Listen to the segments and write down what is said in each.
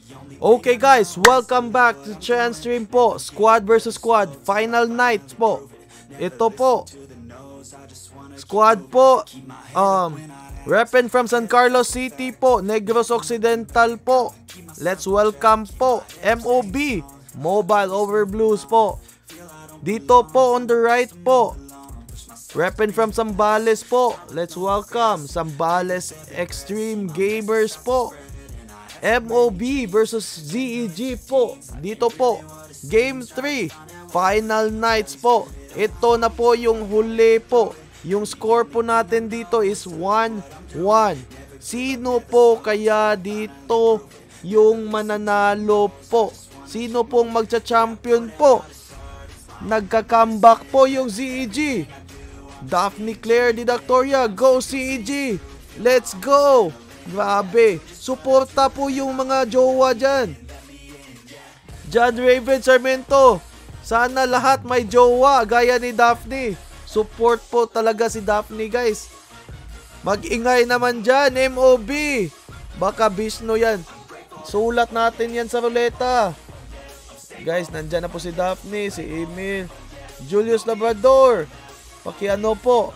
Okay guys, welcome back to Chance Stream po. Squad versus squad, final night po. Ito po, squad po, repping from San Carlos City po, Negros Occidental po. Let's welcome po, MOB, Mobile Over Blues po. Dito po on the right po, repping from Zambales po. Let's welcome Zambales Extreme Gamers po. MOB versus ZEG po. Dito po, Game 3, Final Nights po. Ito na po yung huli po. Yung score po natin dito is 1-1. Sino po kaya dito yung mananalo po? Sino pong magcha-champion po? Nagka-comeback po yung ZEG. Daphne Claire Didactoria, go ZEG! Let's go! Grabe, suporta po yung mga jowa dyan. John Raven Sarmiento, sana lahat may jowa gaya ni Daphne. Support po talaga si Daphne guys. Mag-ingay naman dyan, MOB. Baka Bishno yan. Sulat natin yan sa ruleta. Guys, nandyan na po si Daphne, si Emil, Julius Labrador. Pakiano po.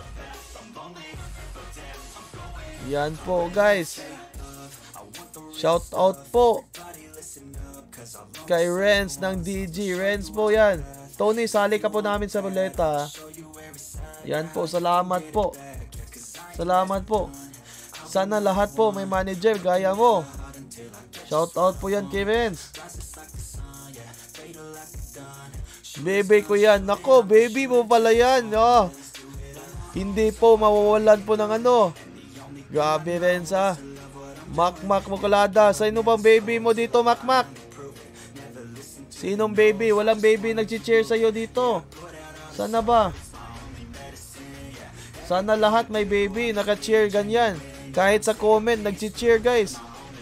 Yan po guys. Shout out po kay Renz ng DG. Renz po yan. Tony, sali ka po namin sa ruleta. Yan po, salamat po. Salamat po. Sana lahat po may manager gaya mo. Shout out po yan kay Renz. Baby ko yan. Nako, baby mo pala yan. Oh. Hindi po mawawalan po ng ano. Grabe rin sa Makmak Mukulada. Sino bang baby mo dito, Makmak? Sinong baby? Walang baby nag-cheer sa'yo dito. Sana ba? Sana lahat may baby naka-cheer ganyan. Kahit sa comment nag-cheer guys.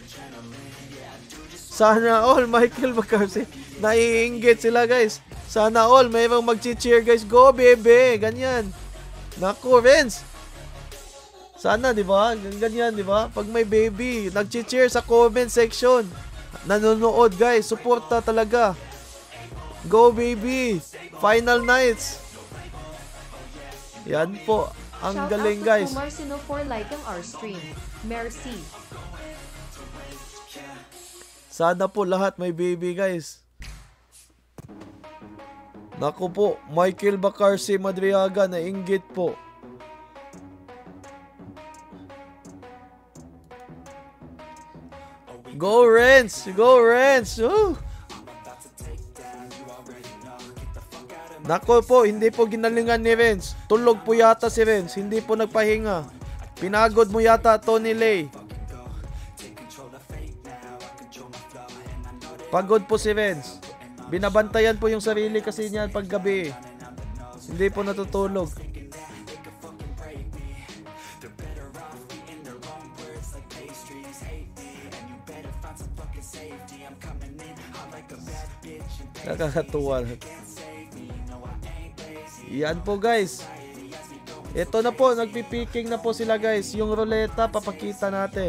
Sana all Michael McCarthy. Naiinggit sila guys. Sana all mayroong mag-cheer guys. Go baby. Ganyan. Naku, Vince. Sana, di ba? Ganyan, di ba? Pag may baby, nag-cheer sa comment section. Nanonood, guys. Suporta talaga. Go, baby. Final nights. Yan po. Ang galing, guys. Shout out to Kumar for liking our stream. Merci. Sana po lahat may baby, guys. Naku po. Michael Bacarsi Madriaga na inggit po. Go Renz! Go Renz! Nako po, hindi po ginalingan ni Renz. Tulog po yata si Renz. Hindi po nagpahinga. Pinagod mo yata Tony Lay. Pagod po si Renz. Binabantayan po yung sarili kasi niya paggabi. Hindi po natutulog. Nakakatuwa. Yan po guys. Ito na po, nagpipiking na po sila guys. Yung ruleta, papakita natin.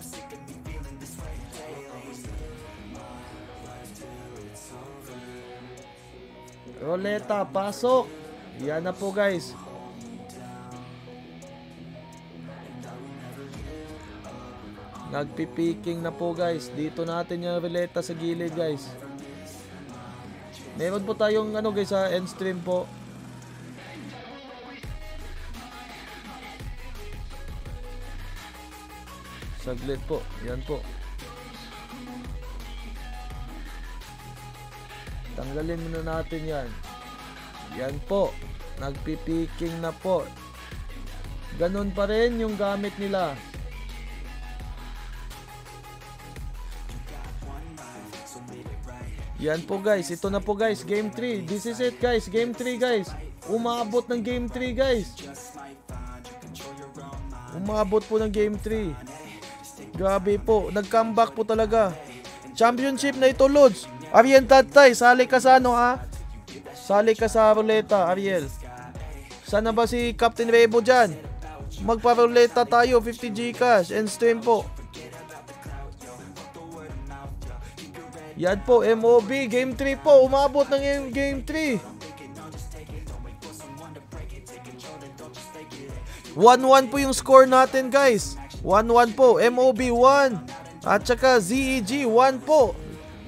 Ruleta, pasok. Yan na po guys. Nagpipiking na po guys. Dito natin yung ruleta sa gilid guys. Meron po tayong ano guys sa end stream po. Saglit po. Yan po. Tanggalin muna natin yan. Yan po. Nagpipiking na po. Ganun pa rin yung gamit nila. Yan po guys, ito na po guys, game 3. This is it guys, game 3 guys. Umabot ng game 3 guys. Umabot po ng game 3. Grabe po, nag-comeback po talaga. Championship na ito, Lods. Ariel Tatay, sali ka sa ano ha? Sali ka sa ruleta, Ariel. Sana ba si Captain Rebo dyan? Magpa-ruleta tayo, 50 Gcash and stream po. Yan po, MOB. Game 3 po. Umabot ng Game 3. 1-1 po yung score natin, guys. 1-1 po. MOB 1. At saka ZEG 1 po.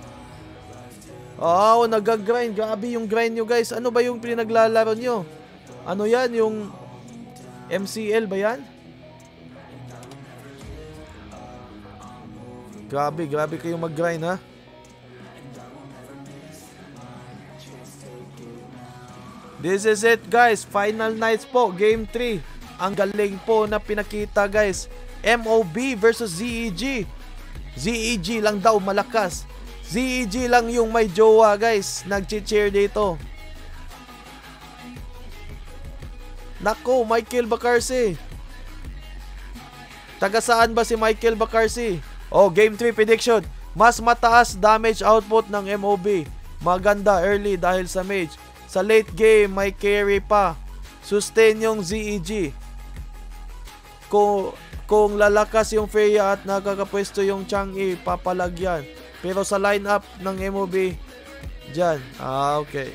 Oh, nag-grind. Grabe yung grind nyo, guys. Ano ba yung pinaglalaro nyo? Ano yan? Yung MCL ba yan? Grabe kayong mag-grind, ha? This is it, guys. Final nights po. Game 3. Ang galing po na pinakita, guys. MOB versus ZEG. ZEG lang daw malakas. ZEG lang yung may jowa, guys. Nag-cheer dito. Nako, Michael Bacarsi. Taga saan ba si Michael Bacarsi? Oh, Game 3 prediction. Mas mataas damage output ng MOB. Maganda early dahil sa mage. Sa late game, may carry pa. Sustain yung ZEG. Kung lalakas yung Freya at nakakapwesto yung Chang'e, papalagyan. Pero sa lineup ng MOB, dyan. Okay.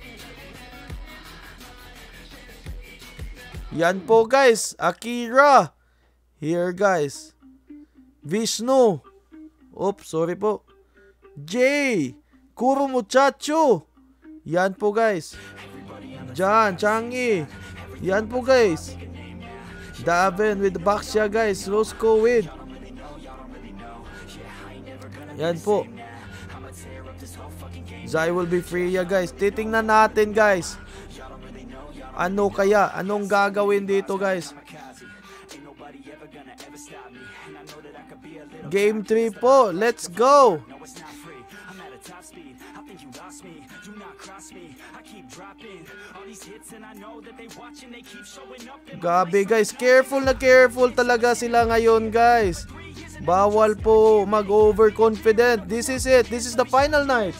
Yan po, guys. Akira. Here, guys. Vishnu. Oops, sorry po. Jay. Kuro Muchacho. Yan po, guys. Dyan, Chang'e. Yan po, guys. Daven with Baxia, guys. Roscoe with. Yan po. Zai will be free, guys. Titingnan natin, guys. Ano kaya? Anong gagawin dito, guys? Game 3 po. Let's go. Gabi, guys, careful talaga sila ngayon, guys. Bawal po mag-overconfident. This is it. This is the final night.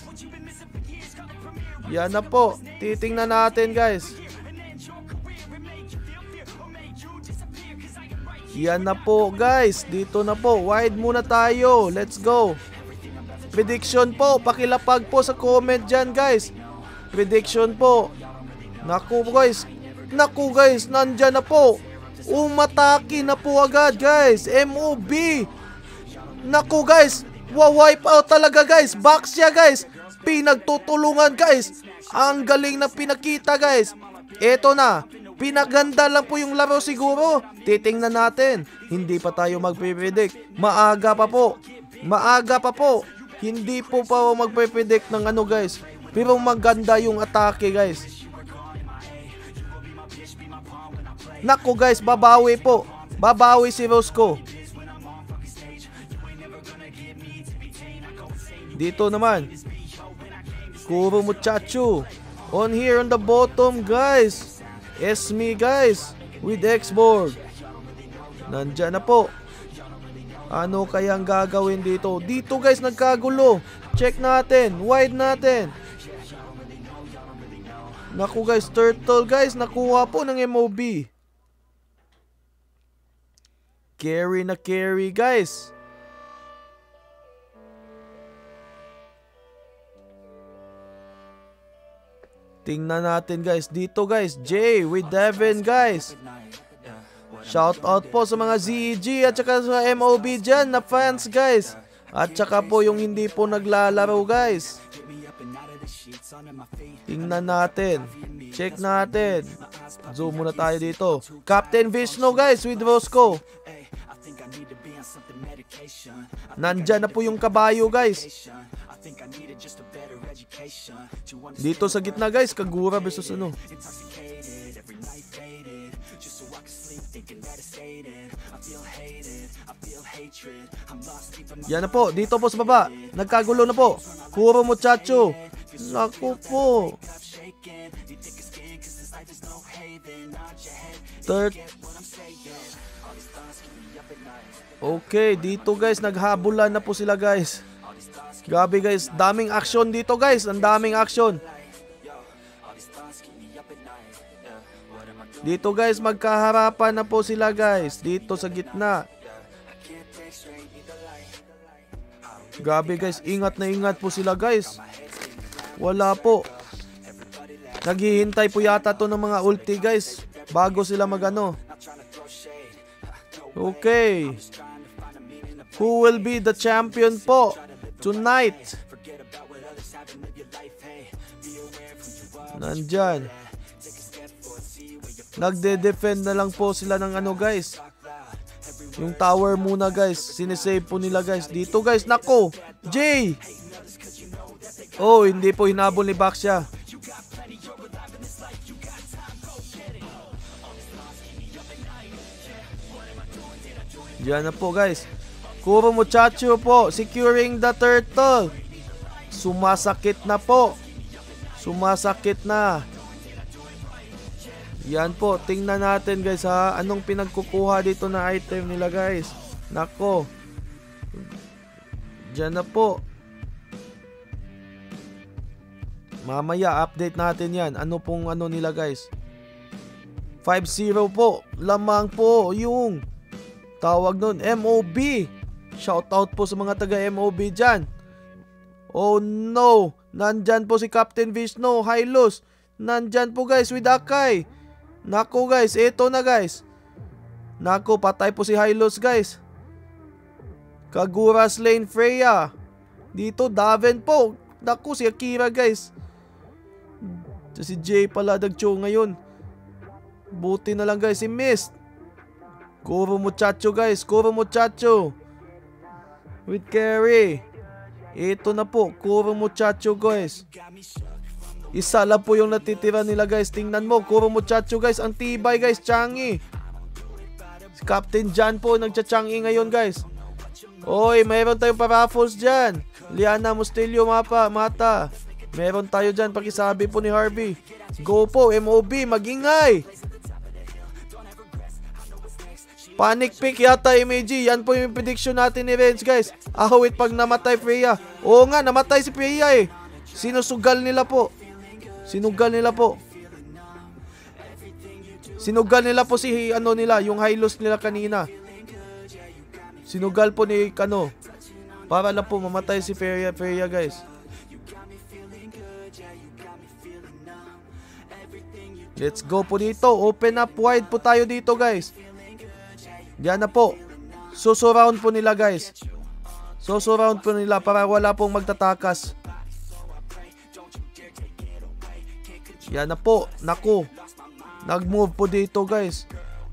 Yan na po. Titingnan natin, guys. Yan na po, guys. Dito na po. Wide muna tayo. Let's go. Prediction po. Pakilapag po sa comment dyan, guys. Prediction po. Naku, guys. Naku, guys. Nandyan na po. Umatake na po agad, guys. MOB. Naku, guys. Wipe out talaga, guys. Baxia, guys. Pinagtutulungan, guys. Ang galing na pinakita, guys. Eto na. Pinaganda lang po yung laro siguro. Titingnan natin. Hindi pa tayo magpe-predict. Maaga pa po. Maaga pa po. Hindi po pa magpe-predict ng ano, guys. Pero maganda yung atake, guys. Nako, guys, babawi po. Babawi si Roscoe. Dito naman. Kuro Muchacho. On here on the bottom, guys. Esme, guys. With Xborg. Nandyan na po. Ano kayang gagawin dito? Dito, guys, nagkagulo. Check natin. Wide natin. Naku, guys. Turtle, guys. Nakuha po ng MOB. Carry na carry, guys. Tingnan natin, guys. Dito, guys. Jay with Devin, guys. Shout out po sa mga ZEG at saka sa MOB dyan na fans, guys. At saka po yung hindi po naglalaro, guys. Tingnan natin. Check natin. Zoom muna tayo dito. Captain Vishnu, guys, with Roscoe. Nandyan na po yung kabayo, guys. Dito sa gitna, guys. Kagura versus ano. Yan na po. Dito po sa baba. Nagkagulo na po. Kuro Muchacho. Naku po. Third. Okay, dito, guys, naghabulan na po sila, guys. Grabe, guys, daming action dito, guys. Ang daming action. Dito, guys, magkaharapan na po sila, guys. Dito sa gitna. Grabe guys, ingat na ingat po sila guys. Wala po. Naghihintay po yata to ng mga ulti guys bago sila magano. Okay. Who will be the champion po tonight? Nandyan. Nagde-defend na lang po sila ng ano guys. Yung tower muna guys. Sinesave po nila guys. Dito guys. Nako. Jay. Oh, hindi po hinabol ni Baxia. Diyan na po guys. Kuro muchacho po. Securing the turtle. Sumasakit na po. Sumasakit na. Yan po. Tingnan natin guys ha. Anong pinagkukuha dito na item nila guys. Nako. Diyan na po. Mamaya update natin yan. Ano pong ano nila guys. 5-0 po. Lamang po yung tawag nun. MOB. Shoutout po sa mga taga MOB dyan. Oh no. Nandyan po si Captain Vishnu. Hylos. Nandyan po guys with Akai. Nako guys. Ito na guys. Nako patay po si Hylos guys. Kagura Lane Freya. Dito Daven po. Nako si Akira guys. Si Jay pala dagcho ngayon. Buti na lang guys si Mist. Kuro muchacho guys. Kuro muchacho. With carry. Ito na po. Kuro muchacho guys. Isa lang po yung natitira nila guys. Tingnan mo. Kuro muchacho guys. Ang tibay guys. Changi. Si Captain John po. Nagcha-changi ngayon guys. Oy, mayroon tayong paraffles dyan. Liana Mustilio mata. Meron tayo dyan. Pakisabi po ni Harvey. Go po. MOB. Magingay. Panic pick yata MAG. Yan po yung prediction natin ni Renz guys. Ahawit pag namatay Freya. Oo nga, namatay si Freya eh. Sinusugal nila po. Sinugal nila po. Sinugal nila po si ano nila. Yung Hylos nila kanina. Sinugal po ni ano. Para lang po mamatay si Freya guys. Let's go po dito. Open up wide po tayo dito guys. Diyan na po. Susurround po nila guys. Susurround po nila para wala pong magtatakas. Yan na po. Naku. Nag-move po dito guys.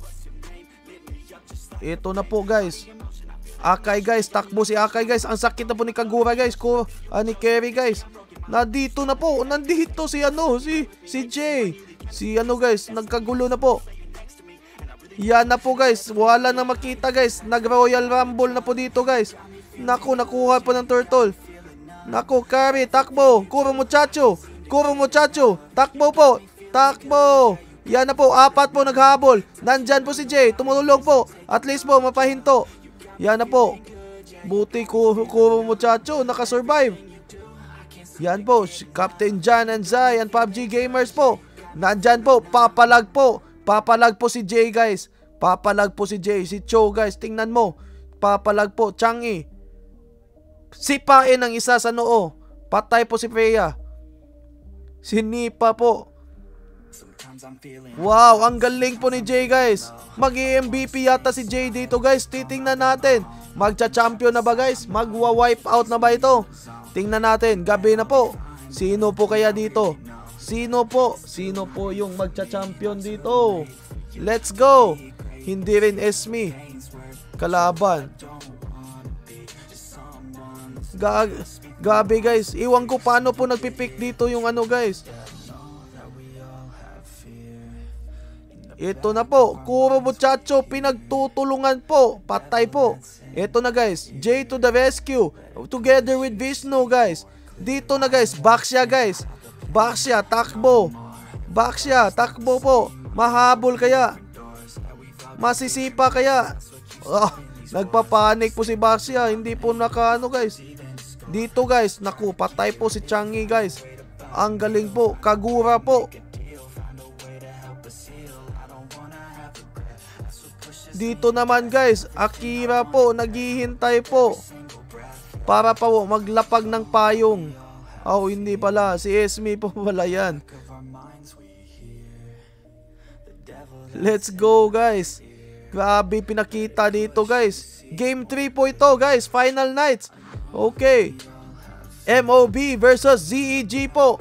Ito na po guys. Akai guys. Takbo si Akai guys. Ang sakit na po ni Kagura guys. Ni Kerry guys. Nandito na po. Nandito si ano. Si Jay. Si ano guys. Nagkagulo na po. Yan na po guys. Wala na makita guys. Nag-Royal Rumble na po dito guys. Naku, nakuha po ng turtle. Naku, carry. Takbo. Kuro muchacho. Kuro muchacho. Takbo po. Takbo. Yan na po. 4 po naghabol. Nandyan po si Jay. Tumulong po. At least po mapahinto. Yan na po. Buti Kuro muchacho. Nakasurvive. Yan po. Captain John and Zai and PUBG Gamers po. Nandyan po. Papalag po. Papalag po si Jay guys. Papalag po si Jay. Si Cho guys. Tingnan mo. Papalag po. Changi. Sipain ang isa sa noo. Patay po si Freya. Sinipa po. Wow. Ang galing po ni Jay guys. Mag-MVP yata si Jay dito guys. Titingnan natin. Magcha-champion na ba guys? Magwa-wipe out na ba ito? Tingnan natin. Gabi na po. Sino po kaya dito? Sino po? Sino po yung magcha-champion dito? Let's go! Hindi rin Esme. Kalaban. Gabi guys. Iwan ko paano po nagpipick dito yung ano guys. Ito na po. Kuro muchacho. Pinagtutulungan po. Patay po. Ito na guys. Jay to the rescue. Together with Vishnu guys. Dito na guys. Baxia guys. Baxia, takbo. Baxia, takbo po. Mahabol kaya. Masisipa kaya. Nagpapanik po si Baxia. Hindi po nakaano guys. Dito guys. Naku, patay po si Changi guys. Ang galing po. Kagura po. Dito naman guys. Akira po. Naghihintay po. para pa maglapag ng payong. Oh, hindi pala. Si Esme po pala yan. Let's go, guys. Grabe pinakita dito, guys. Game 3 po ito, guys. Final nights. Okay. MOB versus ZEG po.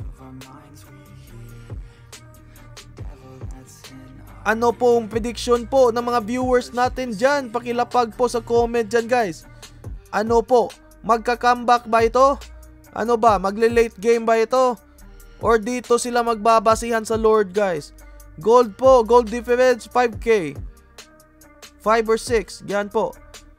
Ano pong prediction po ng mga viewers natin dyan? Pakilapag po sa comment dyan, guys. Ano po? Magka-comeback ba ito? Ano ba? Magle-late game ba ito? Or dito sila magbabasihan sa Lord, guys? Gold po. Gold difference 5k. 5 or 6. Yan po.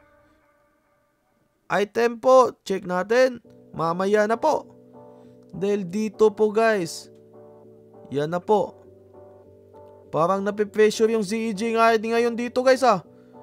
Item po. Check natin. Mamaya na po. Dahil dito po, guys. Yan na po. Parang napipressure yung ZEG ngayon dito, guys, ah.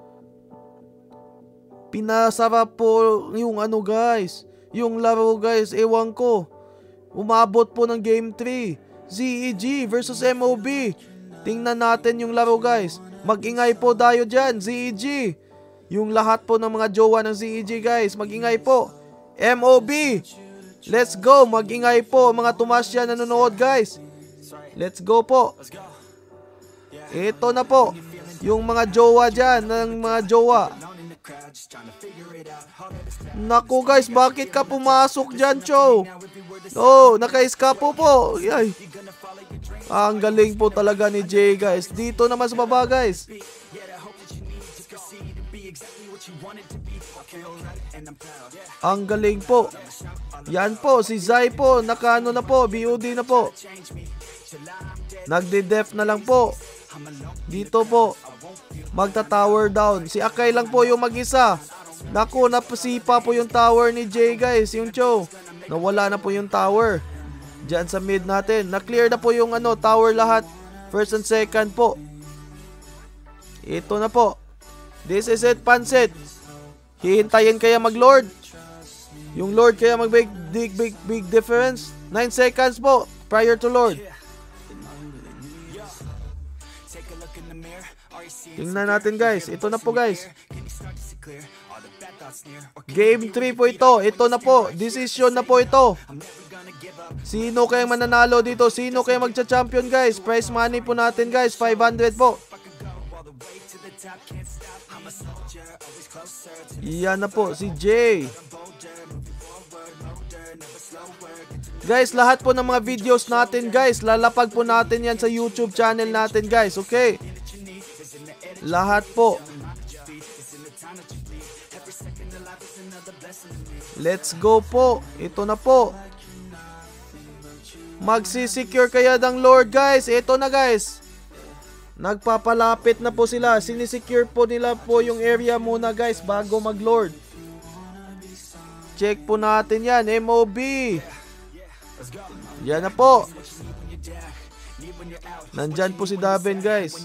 Pinasarap po yung ano, guys. Yung laro, guys. Ewan ko. Umabot po ng game 3. ZEG versus MOB. Tingnan natin yung laro, guys. Mag-ingay po tayo dyan, ZEG. Yung lahat po ng mga jowa ng ZEG, guys. Mag-ingay po. MOB. Let's go. Mag-ingay po. Mga tumasya nanonood, guys. Let's go po. Ito na po. Yung mga jowa dyan. Ng mga jowa. Naku, guys. Bakit ka pumasok dyan, Cho? Oh, naka-escapo po. Yay. Ang galing po talaga ni Jay, guys. Dito naman sa baba, guys. Ang galing po. Yan po, si Zai po. Nakaano na po, BOD na po. Nagde-def na lang po. Dito po. Magta-tower down. Si Akay lang po yung mag-isa. Naku, napasipa po yung tower ni Jay, guys. Yung Cho. Nawala na po yung tower. Diyan sa mid natin. Na-clear na po yung tower lahat. First and second po. Ito na po. This is it, Pansit. Hihintayin kaya mag-lord. Yung lord kaya mag-big big difference. 9 seconds po prior to lord. Tingnan natin, guys. Ito na po, guys. Game 3 po ito. Ito na po. Decision na po ito. Sino kayang mananalo dito? Sino kayang magcha-champion, guys? Prize money po natin, guys. 500 po. Yan na po. Si Jay. Guys, lahat po ng mga videos natin, guys, lalapag po natin yan sa YouTube channel natin, guys. Okay? Lahat po. Let's go po. Ito na po. Magsisecure kaya ng Lord, guys. Ito na, guys. Nagpapalapit na po sila. Sinisecure po nila po yung area muna, guys, bago mag-Lord. Check po natin yan. MOB. Yan na po. Nandyan po si Daven, guys.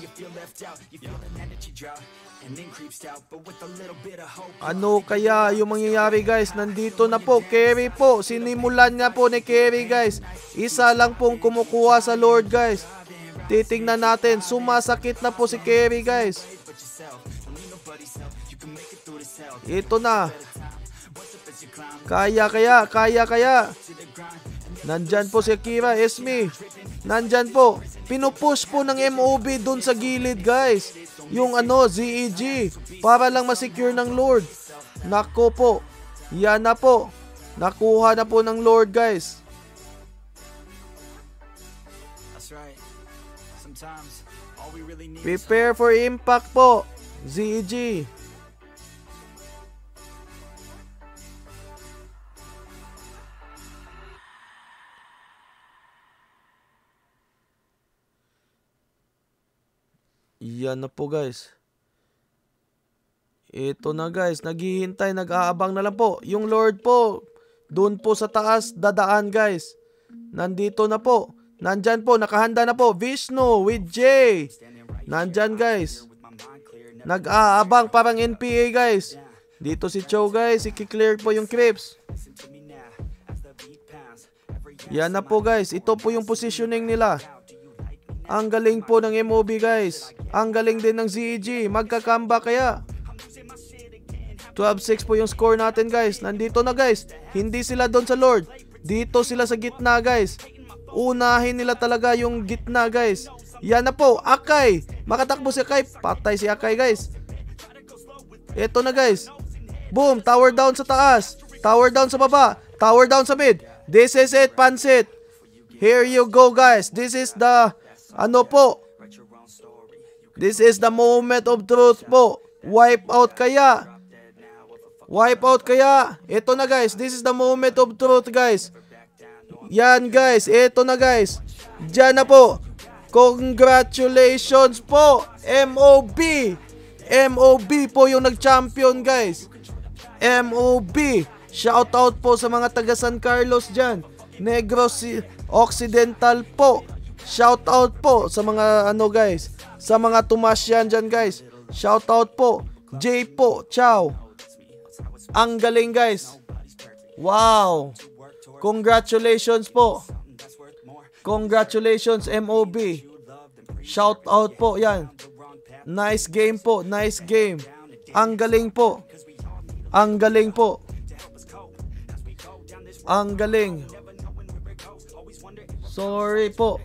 Ano kaya yung mangyayari, guys? Nandito na po. Carry po. Sinimulan niya po ni Carry, guys. Isa lang pong kumukuha sa Lord, guys. Titingnan natin. Sumasakit na po si Carry, guys. Ito na. Kaya. Nandyan po si Akira, Esme. Nandyan po. Pinupush po ng MOB dun sa gilid, guys. Yung ZEG. Para lang masecure ng Lord. Nako po. Yan na po. Nakuha na po ng Lord, guys. Prepare for impact po. ZEG. Yan na po, guys. Ito na, guys. Naghihintay, nag-aabang na lang po. Yung Lord po, doon po sa taas, dadaan, guys. Nandito na po. Nandyan po, nakahanda na po. Vishnu with J. Nandyan, guys. Nag-aabang, parang NPA, guys. Dito si Cho, guys. I-clear po yung creeps. Yan na po, guys. Ito po yung positioning nila. Ang galing po ng MOB, guys. Ang galing din ng ZEG. Magka-comeback kaya. 12-6 po yung score natin guys. Nandito na guys. Hindi sila doon sa Lord. Dito sila sa gitna guys. Unahin nila talaga yung gitna guys. Yan na po. Akay. Makatakbo si Akay. Patay si Akay guys. Ito na guys. Boom. Tower down sa taas. Tower down sa baba. Tower down sa mid. This is it, Pansit. Here you go guys. This is the ano po. This is the moment of truth po. Wipe out kaya. Wipe out kaya. Ito na guys. This is the moment of truth guys. Yan guys. Ito na guys. Diyan na po. Congratulations po. MOB. MOB po yung nag-champion guys. MOB. Shoutout po sa mga taga San Carlos dyan. Negros Occidental po. Shoutout po sa mga ano guys. Sa mga Tumasyan dyan guys. Shoutout po. J po. Ciao. Ang galing guys. Wow. Congratulations po. Congratulations MOB. Shoutout po. Yan. Nice game po. Nice game. Ang galing po. Ang galing po. Ang galing. Sorry po.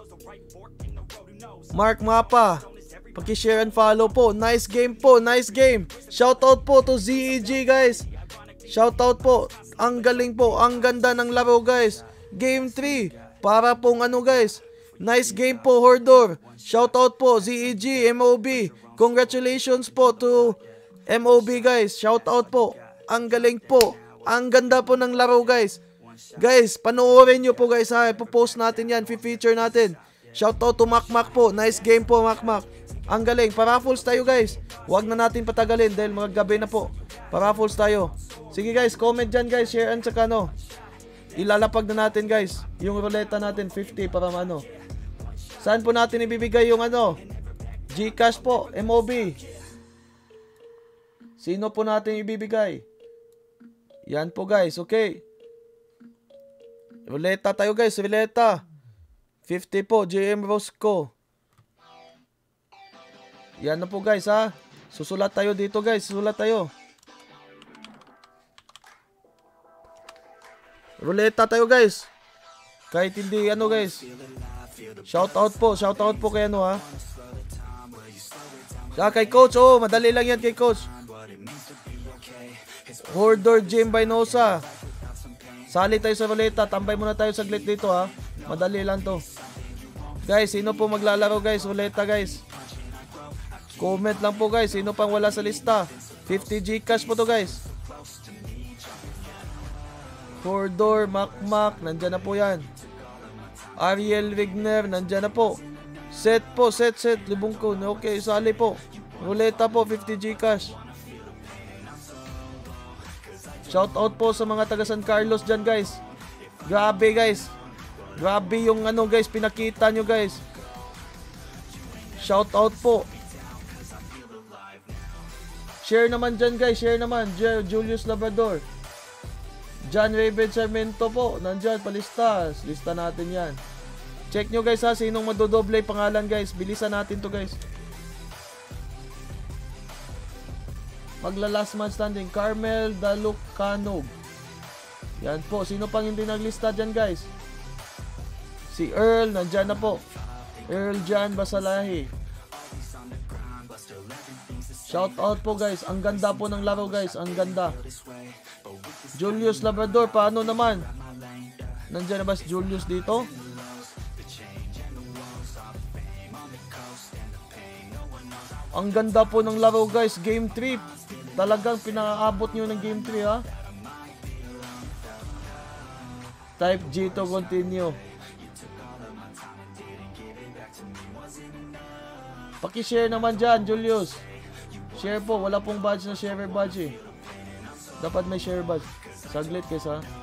Mark Mapa. Paki-share and follow po. Nice game po. Nice game. Shoutout po to ZEG guys. Shoutout po. Ang galing po. Ang ganda ng laro guys. Game 3. Para pong ano guys. Nice game po Hordor. Shoutout po ZEG, MOB. Congratulations po to MOB guys. Shoutout po. Ang galing po. Ang ganda po ng laro guys. Guys, panoorin nyo po guys ha. Ipopost natin yan. Feature natin. Shoutout to Makmak po. Nice game po Makmak. Ang galing. Paraffles tayo guys. Huwag na natin patagalin dahil mga gabi na po. Paraffles tayo. Sige guys, comment dyan guys. Share and saka no. Ilalapag na natin guys. Yung ruleta natin 50 para ano. Saan po natin ibibigay yung ano? Gcash po. MOB. Sino po natin ibibigay? Yan po guys. Okay. Ruleta tayo guys. Ruleta. 50 po. JM Rosco. Yan na po guys ha. Susulat tayo dito guys. Susulat tayo. Ruleta tayo guys. Kahit hindi ano guys. Shoutout po. Shoutout po kay ano ha. Kay coach. Oh, madali lang yan kay coach. Hordor Jim Bainosa. Sali tayo sa ruleta. Tambay muna tayo saglit dito ha. Madali lang to. Guys, sino po maglalaro guys? Ruleta guys. Comment lang po guys. Sino pang wala sa lista? 50 Gcash po to guys. Hordor, Makmak. Nandyan na po yan. Ariel Wigner. Nandyan na po. Set po. Set. Libong ko. Okay, sali po. Ruleta po. 50 Gcash. Shoutout po sa mga taga San Carlos dyan guys. Grabe guys. Grabe yung ano guys. Pinakita nyo guys. Shoutout po. Share naman dyan guys. Share naman. Julius Labrador. John Raven Sarmento po. Nandyan. Palistas. Lista natin yan. Check nyo guys ha. Sinong madodoble pangalan guys. Bilisan natin to guys. Magla last man standing. Carmel Dalucanog. Yan po. Sino pang hindi naglista dyan guys? Si Earl. Nandyan na po. Earl Jan Basalahi. Shout out po guys. Ang ganda po ng laro guys. Ang ganda. Julius Labrador. Paano naman? Nandiyan na ba si Julius dito? Ang ganda po ng laro guys. Game 3. Talagang pinakaabot nyo ng game 3 ha. Type G to continue. Paki-share naman dyan Julius. Share po, wala pong badge na share badge eh. Dapat may share badge. Saglit guys ha.